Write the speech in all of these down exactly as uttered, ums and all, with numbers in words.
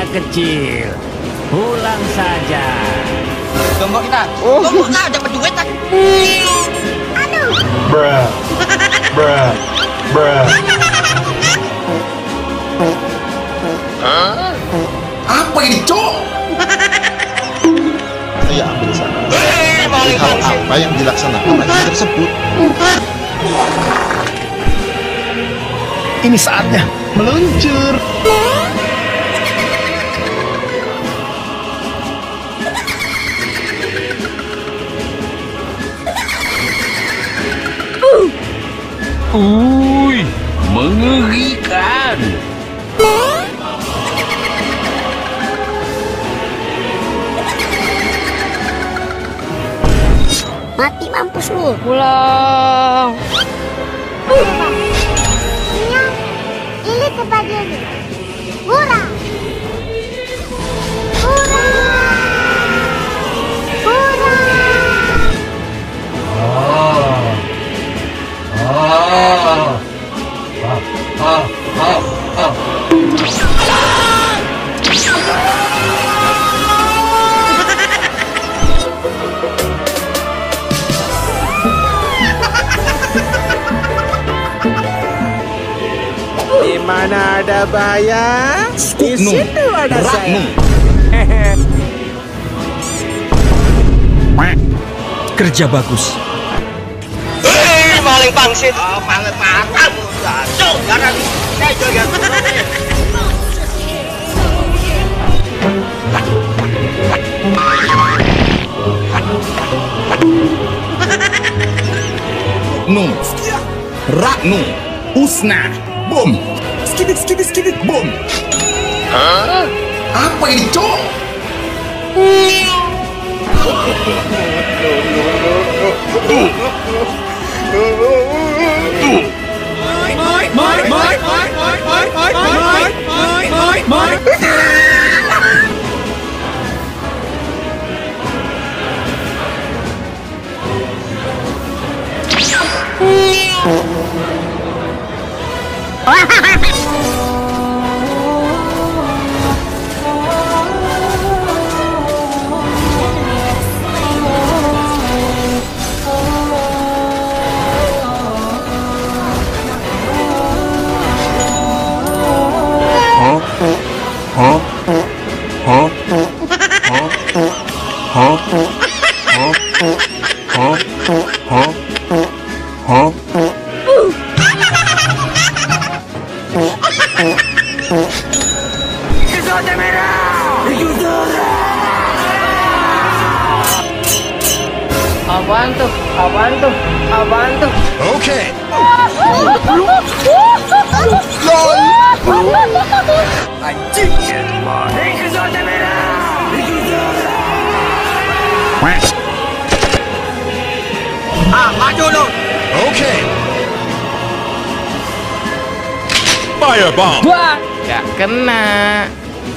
anak kecil, pulang saja. Tunggu kita. Tunggu lah, dapat duit tak? Aduh. Bruh. Bruh. Bruh. Apa ini, Cok? Saya ambil sana. Hal apa yang dilaksanakan aksi tersebut? Ini saatnya meluncur. Uy, mengerikan. Mati mampus lu. Pulang. Ini ini kebagian. Hura. Hura. Hura. Di mana ada bahaya, di situ ada saya. Kerja bagus. Eh, maling pangsit. Oh, maling patah. Jatuh, jangan. Saya jangan. Num, Raknu, Usna, Boom, skibit skibit skibit boom. Hah? Apa ini, Cok? Apaan tuh? Apaan tuh? Apaan tuh? Oke. Anjing. Ah, maju lu. Oke. Firebomb. Wah, gak kena.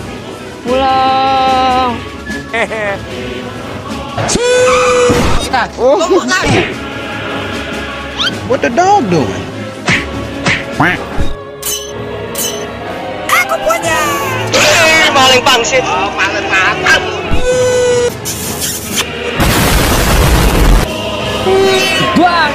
Pulang. Kita. Tunggu lah. What the dog doing? Aku punya. Eh, maling pangsit. Oh, maling patah. Wah.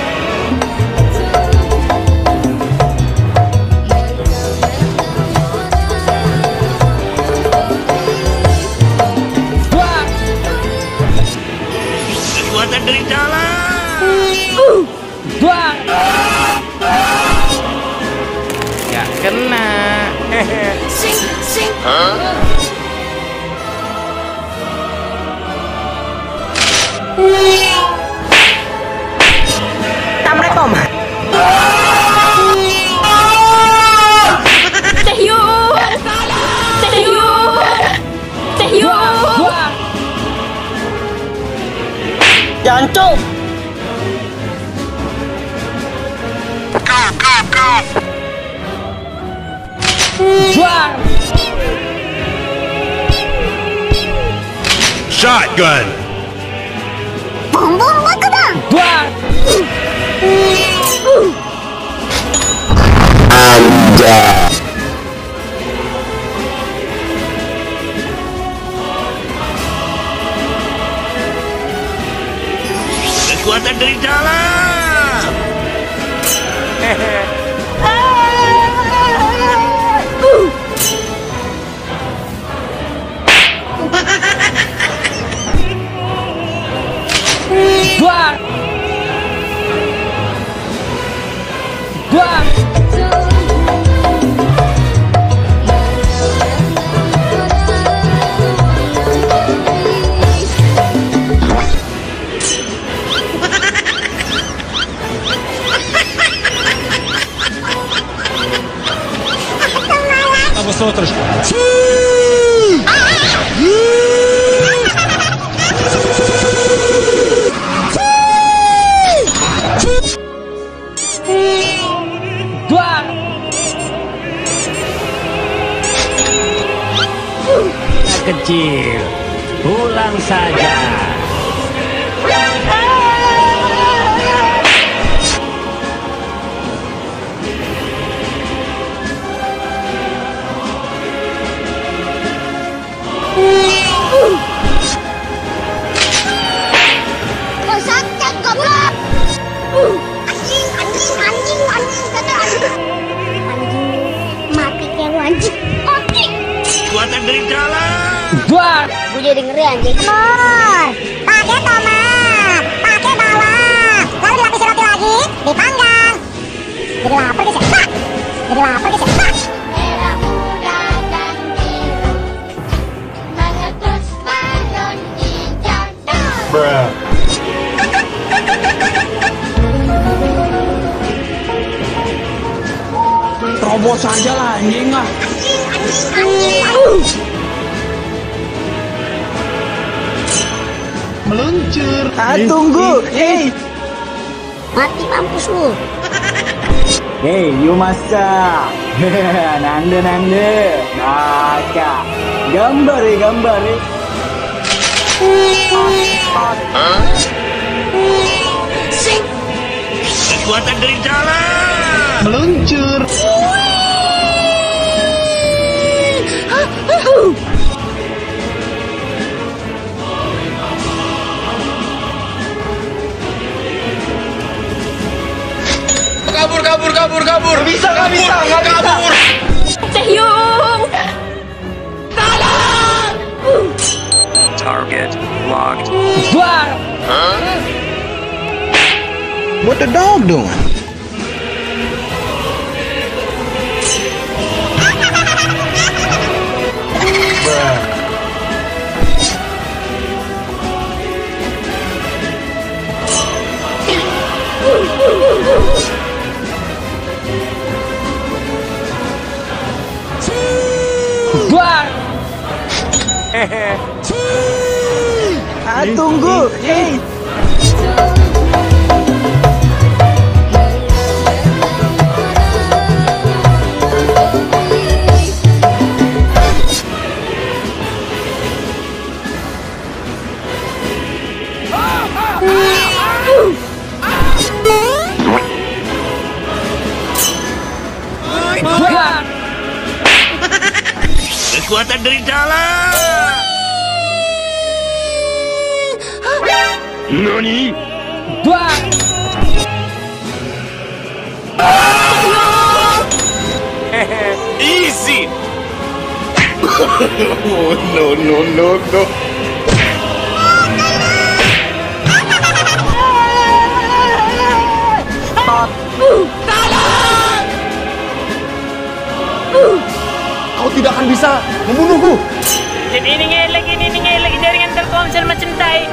Kekuatan dari dalam. Wah. Gak kena. Sing sing. Tamrek om. Tahyun. Tahyun. Tahyun. Jancuk. Wah. Shotgun. Bom bom bakadang. Wah. Anda Kekuatan dari dalam. Duang. Duang. Apa sih terus? Duang. Kecil, pulang saja. Kau santet goblok. Anjing, anjing, anjing, anjing, kata anjing. Anjing, mati kayak anjing. Mati. Kekuatan dari dalam. Duang. Gue jadi ngeri anjing. Mor, pakai tomat, pakai bawang, lalu dilapisi roti lagi, dipanggang. Jadi lapar guys ya. Pak. Jadi lapar guys ya. Pak. Merah muda dan biru, mengetus balon hijau. Bruh. Terobos saja lah anjing ah. Meluncur. Ah, tunggu. Hey, Mati mampus lu. hey, you masa. Nande nande. Naka. Gambar ya, gambar ya. Kekuatan dari dalam. Meluncur. Kabur, kabur, kabur, kabur. Bisa, nggak bisa, nggak bisa. Kabur. Taehyung. Target locked. Duang. What the dog doing? Bruh. Duang. Ah, tunggu. Hey. Duang. Kekuatan dari dalam. Nani? Duang. Easy. Oh, no, no, no, no. Kau tidak akan bisa membunuhku. Dan ini nge lagi, ini nge lagi jaringan Telkomsel macam tai.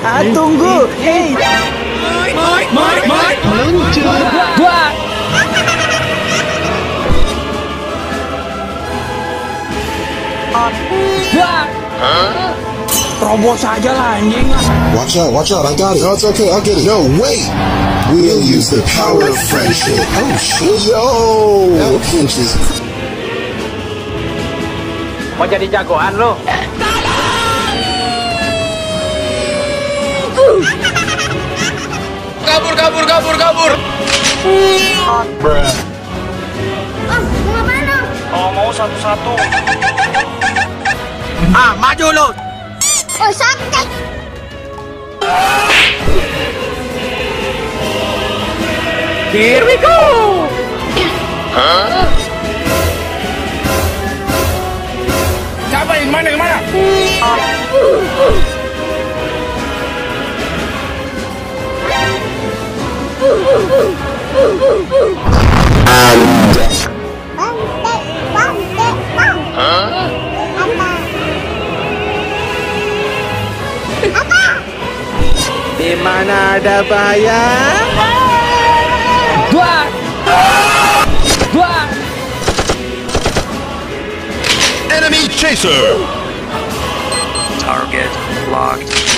Ah, tunggu. Hei. Meluncur. Dua. Dua. Terobos aja lah anjing. Watch out, watch out, I got it. No, it's okay, I'll get it. No, wait! We'll use the power of friendship. Oh, shit. Yo! That pinch is... Mau jadi jagoan lo? Kabur, kabur, kabur, kabur. Bruh. Om, mau kemana? Oh, mau satu-satu. Ah, maju lo. Oh, sakit. Here we go. Siapa yang mana, yang mana? Bangke, bangke, bang. Apa? Apa? Di mana ada bahaya? Dua. Dua. Enemy chaser. Target locked.